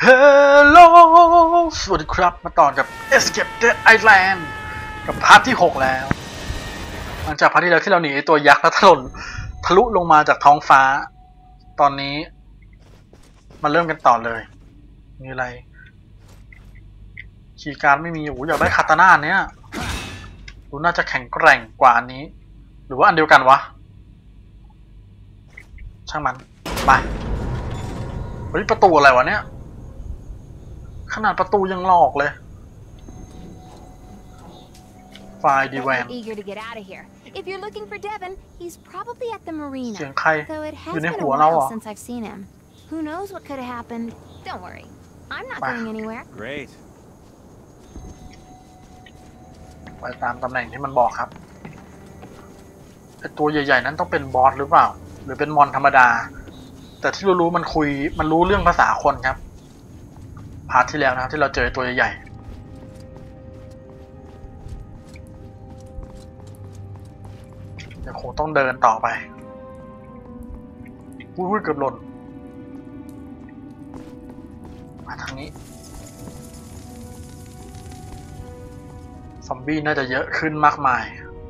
ฮลโหลสวัสดีครับมาต่อกับ Escape Dead Island กับพาร์ทที่ 6 แล้วหลังจากพาร์ทที่แล้วที่เราหนีไอตัวยักษ์แล้วทะลุลงมาจากท้องฟ้าตอนนี้มาเริ่มกันต่อเลยมีอะไรคีย์การ์ดไม่มีอยากได้คาตาน่าเนี้ยดูน่าจะแข็งแกร่งกว่าอันนี้หรือว่าอันเดียวกันวะช่างมันไปเฮ้ยประตูอะไรวะเนี่ยขนาดประตูยังหลอกเลยไฟล์ดีแวนเสียงใครอยู่ในหัวเราเหรอไปตามตำแหน่งที่มันบอกครับไอตัวใหญ่ๆนั้นต้องเป็นบอสหรือเปล่าหรือเป็นมอนธรรมดาแต่ที่รู้มันรู้เรื่องภาษาคนครับพาร์ทที่แล้วนะที่เราเจอตัวใหญ่ๆเดี๋ยวคงต้องเดินต่อไปอุ้ยเกือบหล่นมาทางนี้ซอมบี้น่าจะเยอะขึ้นมากมาย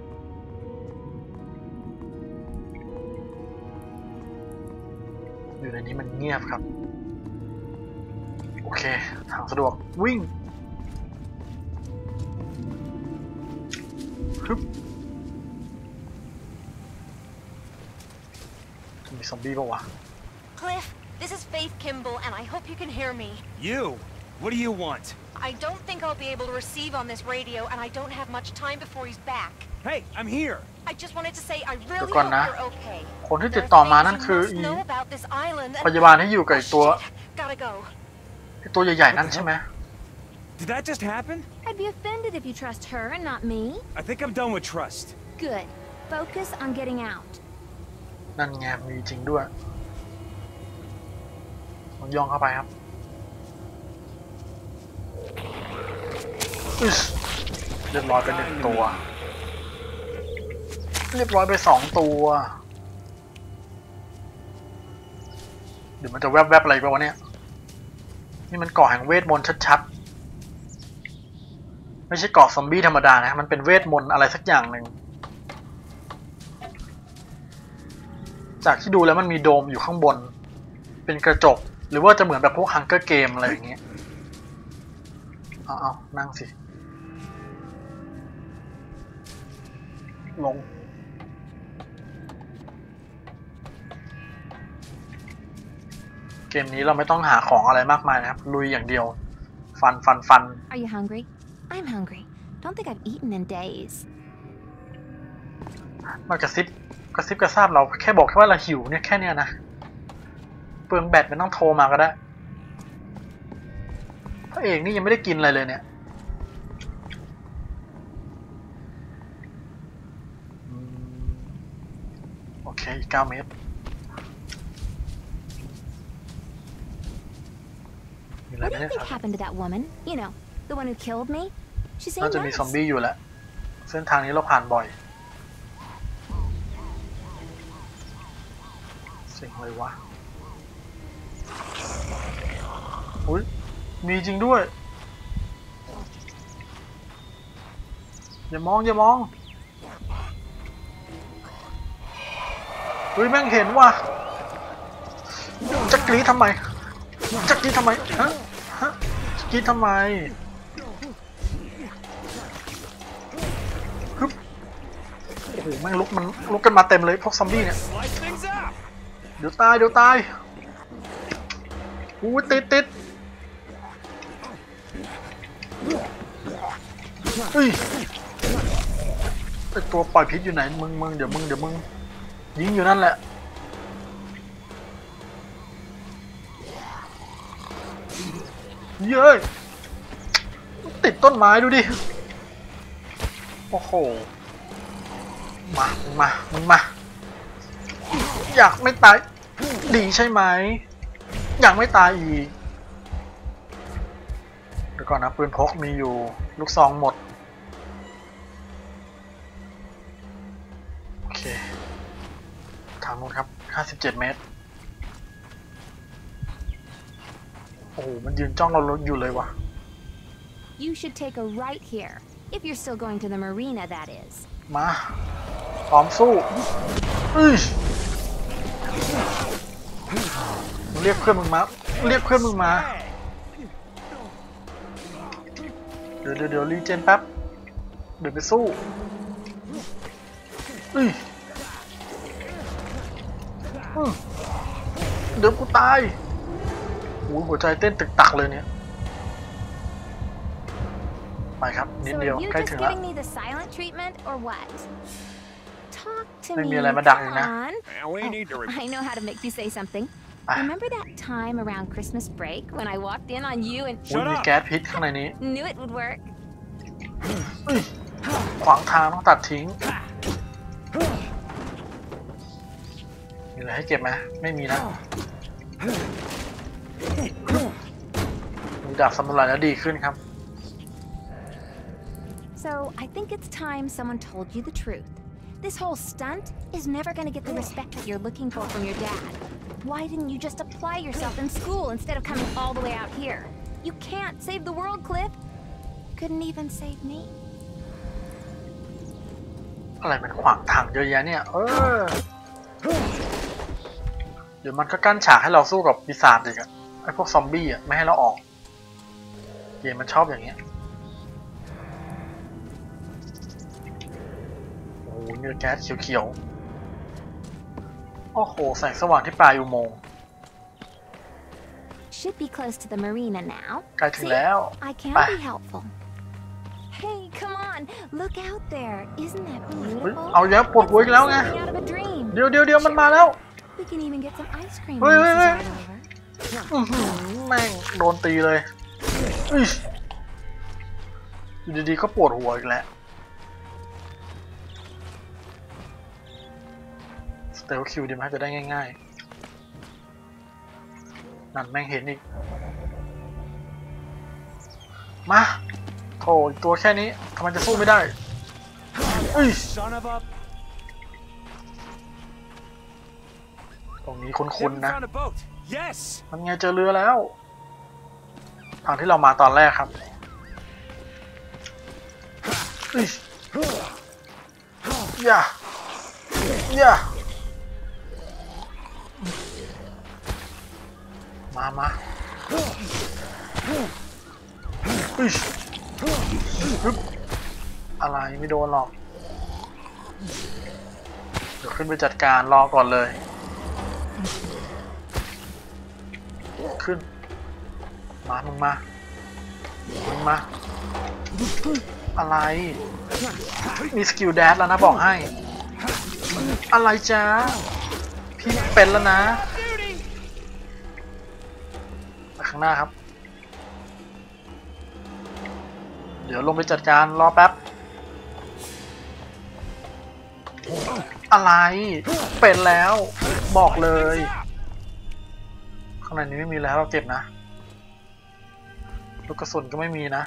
อยู่ในนี้มันเงียบครับโอเคทางสะดวกวิ่งฮึบมีซอมบี้ป่าวะ Cliff, this is Faith Kimball, and I hope you can hear me. You? What do you want? I don't think I'll be able to receive on this radio, and I don't have much time before he's back. Hey, I'm here. I just wanted to say I really hope you're okay. คนที่ติดต่อมานั่นคือพยาบาลที่อยู่กับตัวใหญ่ๆนั่นใช่ไหม Did that just happen? I'd be offended if you trust her and not me. I think I'm done with trust. Good. Focus on getting out. นั่นไงมีจริงด้วยต้องย่องเข้าไปครับเรียบร้อยไป1 ตัวเรียบร้อยไป2 ตัวเดี๋ยวมันจะแวบๆอะไรไปวะเนี่ยนี่มันเกาะแห่งเวทมนต์ชัดๆไม่ใช่เกาะซอมบี้ธรรมดานะมันเป็นเวทมนต์อะไรสักอย่างหนึ่งจากที่ดูแล้วมันมีโดมอยู่ข้างบนเป็นกระจกหรือว่าจะเหมือนแบบพวกฮังเกอร์เกมอะไรอย่างเงี้ยเอานั่งสิลงเกมนี้เราไม่ต้องหาของอะไรมากมายนะครับลุยอย่างเดียวฟัน Are you hungry? I'm hungry. Don't think I've eaten in days. มันกระซิบกระซาบเราแค่บอกแค่ว่าเราหิวเนี่ยแค่เนี้ยนะเปลืองแบตไม่ต้องโทรมาก็ได้พระเอกนี่ยังไม่ได้กินอะไรเลยเนี่ยโอเคอีก9 เมตรWhat do you think happened to that woman? You know, the one who killed me? She seemed น่าจะมีซอมบี้อยู่แหละเส้นทางนี้เราผ่านบ่อยเสียงอะไรวะอุ้ยมีจริงด้วยอย่ามองเฮ้ยแม่งเห็นว่ะจะกรี๊ดทำไมฮะกรี๊ดทำไมฮึบโอ้โหแม่งลุกกันมาเต็มเลยพวกซอมบี้เนี่ยเดี๋ยวตายอู้ติดเฮ้ยไอตัวปล่อยพิษอยู่ไหนมึงเดี๋ยวมึงยิงอยู่นั่นแหละเย้ยติดต้นไม้ดูดิโอ้โหมาอยากไม่ตายดีใช่ไหมอยากไม่ตายอีกเดี๋ยวก่อนนะปืนพกมีอยู่ลูกซองหมดโอเคทางนู้นครับ57 เมตรโอ้โหมันยืนจ้องเราอยู่เลยวะ You should take a right here. If you're still going to the marina, that is. มาพร้อมสู้เรียกเพื่อนมึงมาเรียกเพื่อนมึงมาเดี๋ยวรีเจนแป๊บเดี๋ยวไปสู้เดี๋ยวกูตายโอ้ยหัวใจเต้นตึกตักเลยเนี่ยไปครับนิด So เดียว are you ใกล้ just ถึงแล้ว giving me the silent treatment or what? Talk to ไม่ me. มีอะไรมาดักอีกนะ Come on. And we need to I know how to make you say something. อ่ะ Remember that time around Christmas break when I walked in on you and อุ้ยมีแก๊สพิษข้างในนี้ knew it would work? ขวางทางต้องตัดทิ้งมีอะไรให้เก็บไหมไม่มีนะมีดาบซามูไรแล้วดีขึ้นครับ So I think it's time someone told you the truth. This whole stunt is never going to get the respect that you're looking for from your dad. Why didn't you just apply yourself in school instead of coming all the way out here? You can't save the world, Cliff. Couldn't even save me. อะไรมันขวางทางเยอะแยะเนี่ยเดี๋ยวมันก็กั้นฉากให้เราสู้กับปีศาจอีกอะไอพวกซอมบี้อะไม่ให้เราออกเกมมันชอบอย่างเงี้ยโอ้โหเนื้อแก๊สเขียวๆโอ้โหแสงสว่างที่ปลายอุโมงค์ Should be close to the marina now. ใกล้ถึงแล้ว I can be helpful. Hey, come on, look out there. Isn't that เฮ้ย beautiful? เอาเยอะปวดหัวอีกแล้วไง Something out of a dream. เดี๋ยวมันมาแล้ว We can even get some ice cream เฮ้ when ย this is เฮ้ย all over. แม่งโดนตีเลยอยู่ดีๆก็ปวดหัวอีกแล้วสเตลคิวดีไหมจะได้ง่ายๆนั่นแม่งเห็นอีกมาโถตัวแค่นี้ทำไมจะสู้ไม่ได้ Son of a... ตรงนี้คุ้น They ๆนะ found a boat. Yes. มันไงเจอเรือแล้วทางที่เรามาตอนแรกครับอย่ามาอะไรไม่โดนหรอกเดี๋ยวขึ้นไปจัดการรอก่อนเลยขึ้นมึงมาอะไรมีสกิลแดชแล้วนะบอกให้อะไรจ้าพี่เป็นแล้วนะไปข้างหน้าครับเดี๋ยวลงไปจัดการรอแป๊บอะไรเป็นแล้วบอกเลยข้างในนี้ไม่มีแล้วเราเก็บนะลูกกระสุนก็ไม่มีนะ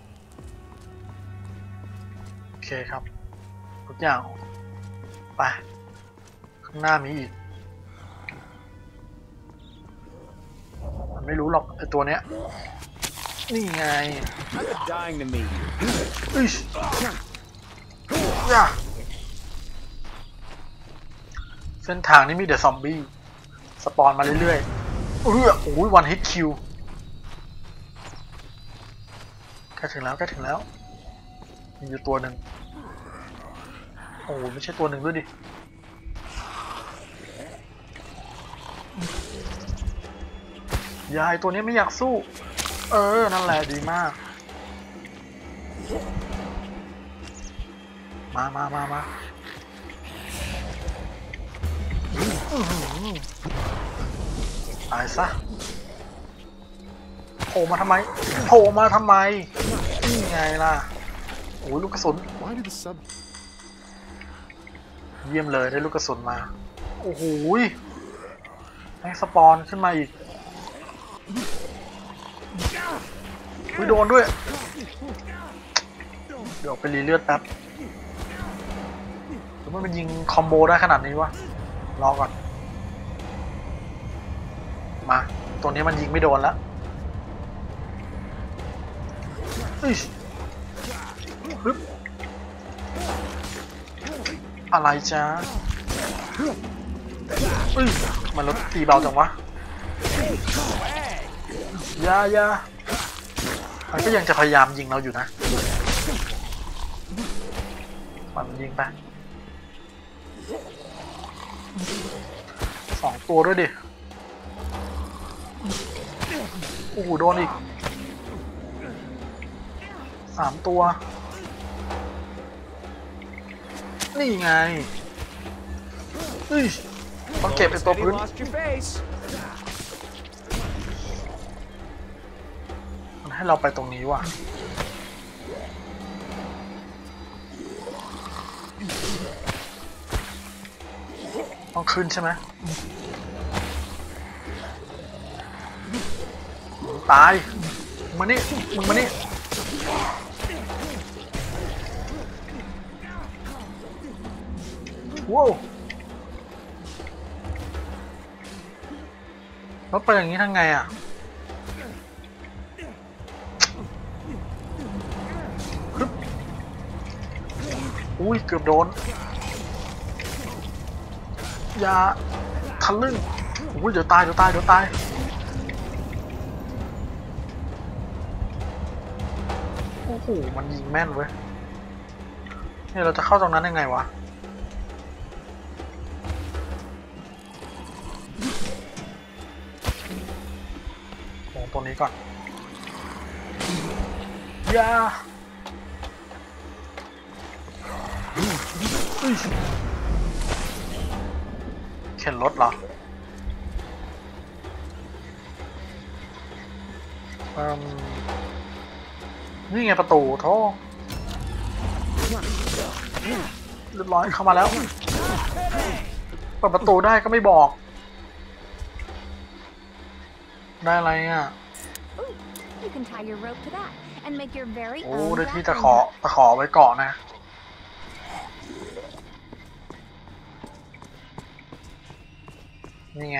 โอเคครับทุกอย่างไปข้างหน้ามีอีกมันไม่รู้หรอกไอตัวเนี้ยนี่ไง Dying to meet you. อย่าเส้นทางนี้มีแต่ซอมบี้สปอนมาเรื่อยๆโอ้ยวันฮิตคิวใกล้ถึงแล้วมีอยู่ตัวหนึ่งโอ้ยไม่ใช่ตัวหนึ่งด้วยดิยายตัวนี้ไม่อยากสู้นั่นแหละดีมากมาตายซะโผล่มาทำไมนี่ไงล่ะโอ้ยลูกกระสุนเยี่ยมเลยได้ลูกกระสุนมาโอ้โหให้สปอนขึ้นมาอีกโดนด้วยเดี๋ยวไปรีเลือดแป๊บหรือมันยิงคอมโบได้ขนาดนี้วะรอก่อนมาตัวนี้มันยิงไม่โดนแล้วอ้ยฮึบอะไรจ้าเอ้ยมันรถตีเบาจังวะอย่ามันก็ยังจะพยายามยิงเราอยู่นะมันยิงไป2 ตัวด้วยดิโอ้โหโดนอีก3 ตัวนี่ไงต้องเก็บเป็นตัว Said he พื้น lost your face. มันให้เราไปตรงนี้ว่ะต้องขึ้นใช่ไหมตายมึงมานี่ว้าวแล้วไปอย่างนี้ทางไงอ่ะอุ้ยเกือบโดนอย่าทะลึ่งอุ้ยเดี๋ยวตายโอ้โหมันยิงแม่นเว้ยเนี่ยเราจะเข้าตรงนั้นยังไงวะลงตรงนี้ก่อนอย่าเข็นรถเหรอนี่ไงประตูโธ่เรียบร้อยเข้ามาแล้วเปิดประตูได้ก็ไม่บอกได้อะไรอ่ะ You can tie your rope to that and make your very โอ้ own ได้ที่ grappling ตะขอไว้เกาะนะนี่ไง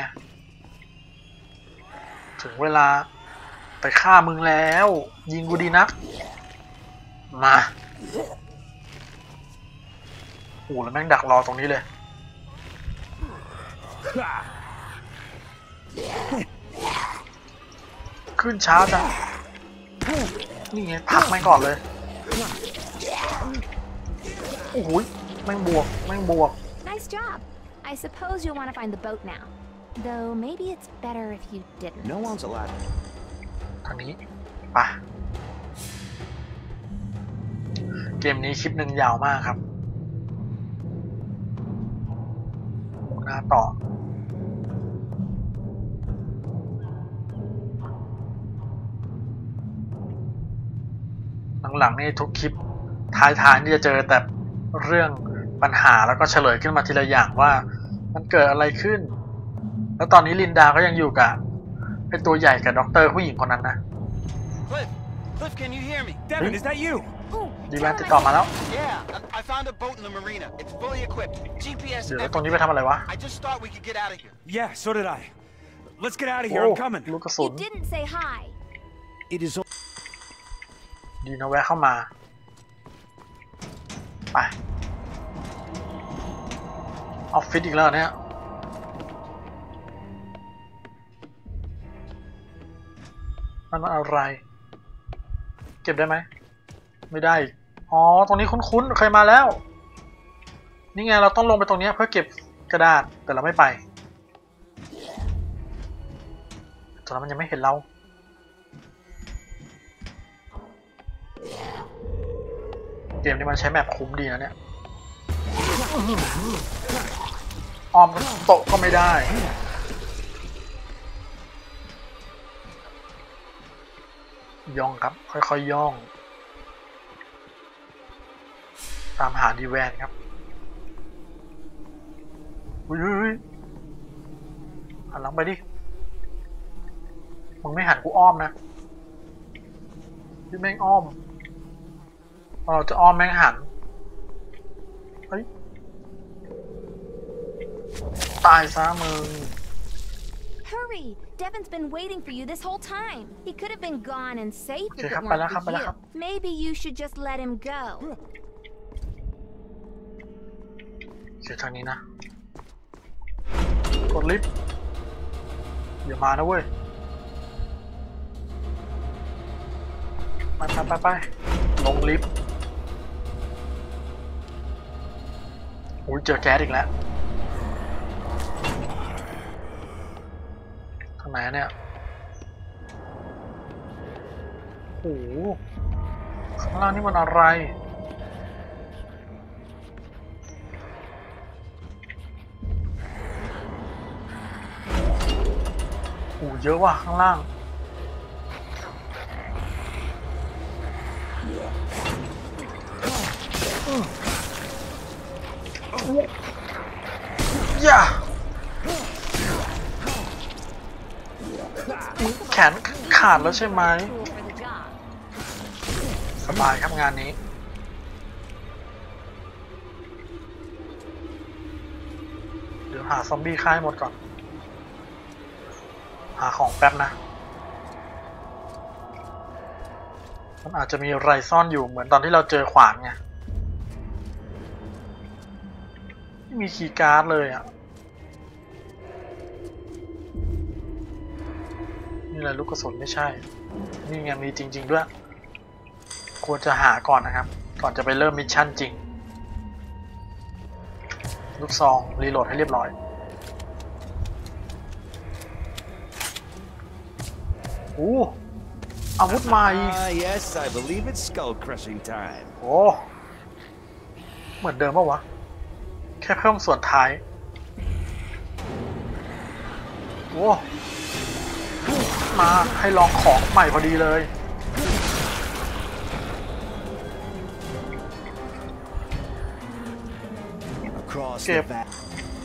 ถึงเวลาไปฆ่ามึงแล้วยิงกูดีนักมาโอ้แล้วแม่งดักรอตรงนี้เลยขึ้นช้าจังนี่ไงพักแม่งก่อนเลยโอ้โหแม่งบวก Nice job. I suppose you'll want to find the boat now. Though maybe it's better if you didn't. No one's allowed. ทางนี้ไปเกมนี้คลิปหนึ่งยาวมากครับหน้าต่อหลังๆนี่ทุกคลิปท้ายๆนี่จะเจอแต่เรื่องปัญหาแล้วก็เฉลยขึ้นมาทีละอย่างว่ามันเกิดอะไรขึ้นแล้วตอนนี้ลินดาก็ยังอยู่กับเป็นตัวใหญ่กับด็อกเตอร์ผู้หญิงคนนั้นนะ Cliff, can you hear me? Devin, is that you? Ooh, ดีแมนติดต่อมาแล้ว Yeah, I found a boat in the marina. It's fully equipped. GPS เดี๋ยว and แล้วตรงนี้ไปทำอะไรวะ I just thought we could get out of here. Yeah, so did I. Let's get out of here. โอ้ I'm coming. ลูกกระสุน you didn't say hi. It is. ดีนะแวะเข้ามาไปออฟฟิศอีกแล้วเนี่ยมันอะไรเก็บได้ไหมไม่ได้อ๋อตรงนี้คุ้นๆเคยมาแล้วนี่ไงเราต้องลงไปตรงนี้เพื่อเก็บกระดาษแต่เราไม่ไปตอนนั้นมันยังไม่เห็นเราเกมนี้มันใช้แมปคุ้มดีนะเนี่ยอ้อมโต๊ะก็ไม่ได้ย่องครับค่อยๆย่องตามหาดีแวนครับอุ้ยหันหลังไปดิมึงไม่หันกูอ้อมนะพี่แม่งอ้อมเราจะอ้อมแม่งหันเฮ้ยตายซะมึง Hurry! Devin's been waiting for you this whole time. He could have been gone and safe if it ครับ weren't ไปแล้วครับ for ไปแล้ว you. ครับ Maybe you should just let him go. เสียทางนี้นะกดลิฟต์อย่ามานะเว้ยไปลงลิฟต์อุ้ยเจอแก๊สอีกแล้วทางไหนเนี่ยโอ้โหข้างล่างนี่มันอะไรโอ้เยอะว่ะข้างล่างอย่าแขนขาดแล้วใช่ไหม Cool for the job. สบายครับงานนี้เดี๋ยวหาซอมบี้ฆ่าให้หมดก่อนหาของแป๊บนะมันอาจจะมีอะไรซ่อนอยู่เหมือนตอนที่เราเจอขวานไงไม่มีคีย์การ์ดเลยอ่ะนี่อะไรลูกกระสุนไม่ใช่นี่ไงมีจริงๆด้วยควรจะหาก่อนนะครับก่อนจะไปเริ่มมิชชั่นจริงลูกซองรีโหลดให้เรียบร้อยโอ้อาวุธใหม่ Yes, I believe it's skull crushing time. โอ้เหมือนเดิมปะวะแค่เพิ่มส่วนท้ายโอ้มาให้ลองของใหม่พอดีเลย Across Skip. the back.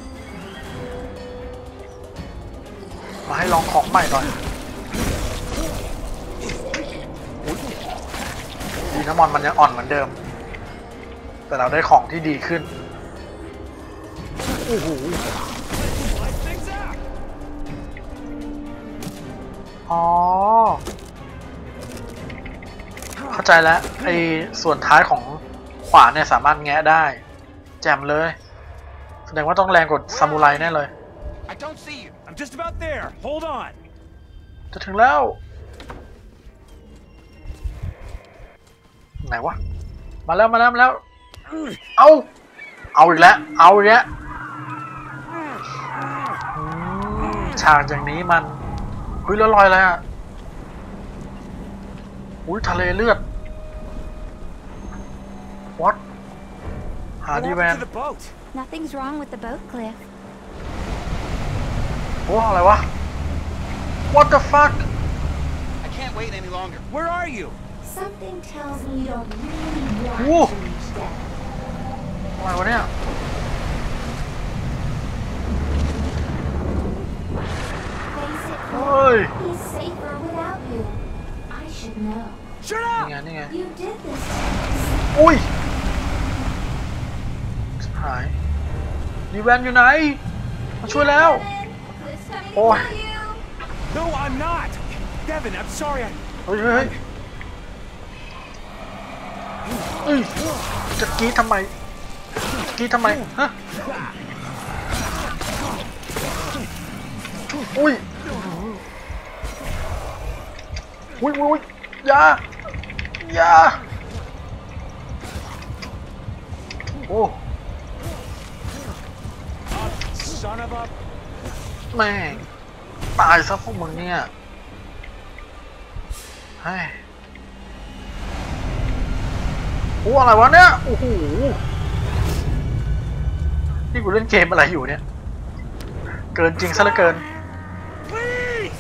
มาให้ลองของใหม่หน่อยอุ๊ยดีนะมอนมันยังอ่อนเหมือนเดิมแต่เราได้ของที่ดีขึ้นโอ้โห Light things up. อ๋อเข้าใจแล้วไอ้ส่วนท้ายของขวานเนี่ยสามารถแงะได้แจ่มเลยแสดงว่าต้องแรงกว่าซามูไรแน่เลย I don't see you. I'm just about there. Hold on. จะถึงแล้วไหนวะมาแล้วเอาอีกแล้วฉากอย่างนี้มันคุยแล้วลอยอะไรอ่ะอุ้ยทะเลเลือด what หา What ดีแวน happened to the boat? Nothing's wrong with the boat, Cliff. โอ้อะไรวะ what the fuck I can't wait any longer. Where are you? Something tells me you don't really want Whoa. to reach Devin. อะไรวะเนี่ย Face it, เฮ้ย he's safer without you. I should know. Shut นี่ไง up! You did this to us. อุ้ยชิบหายดีแวนอยู่ไหนมาช่วยแล้ว Devin, Cliff's coming Oh. to kill you. No, I'm not. Devin, I'm sorry. เฮ้ยจะกรีดทำไมฮะอุ้ยอย่าโอ้ Son of a... แม่งตายซะพวกมึงเนี่ยเฮ้ยโอ้อะไรวะเนี่ยโอ้โหนี่กูเล่นเกมอะไรอยู่เนี่ยเกินจริงซะเหลือเกิน Please!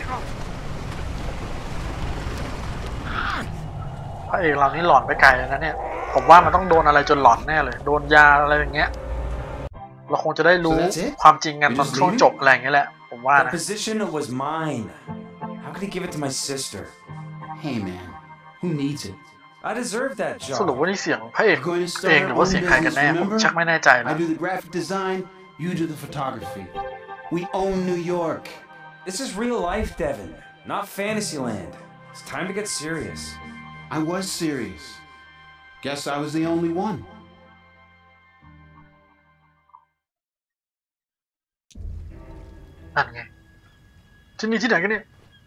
พระเอกเรานี่หลอนไปไกลแล้วนะเนี่ยผมว่ามันต้องโดนอะไรจนหลอนแน่เลยโดนยาอะไรอย่างเงี้ยเราคงจะได้รู้ So that's it? ความจริงกันตอนช่วงจบอะไรอย่างเงี้ยแหละผมว่า The นะ position was mine. How could he give it to my sister? Hey man, who needs it? I deserve that สรุป job. ว่านี่เสียงพระเอก We're going to เอง start หรือ our ว่า own เสียงใครกันแน่ business, ผม remember? ชักไม่แน่ใจนะ I do the graphic design, you do the photography. We own New York. This is real life, Devin, not Fantasyland. It's time to get serious. I was serious. Guess I was the only one. นั่นไงที่นี่ที่ไหนกันเนี่ย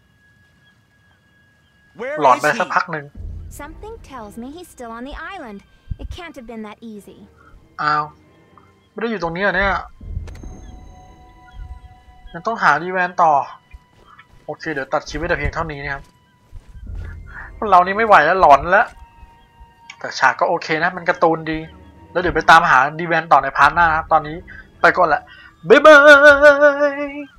Where หลอน is ไปสัก he? พักหนึ่ง Something tells me he's still on the island. It can't have been that easy. อ้าวไม่ได้อยู่ตรงนี้เหรอเนี่ยยังต้องหาดีแวนต่อโอเคเดี๋ยวตัดคลิปไว้แต่เพียงเท่านี้นะครับเรานี่ไม่ไหวแล้วหลอนแล้วแต่ฉากก็โอเคนะมันการ์ตูนดีแล้วเดี๋ยวไปตามหาดีแวนต่อในพาร์ทหน้านะครับตอนนี้ไปก่อนแหละบ๊ายบาย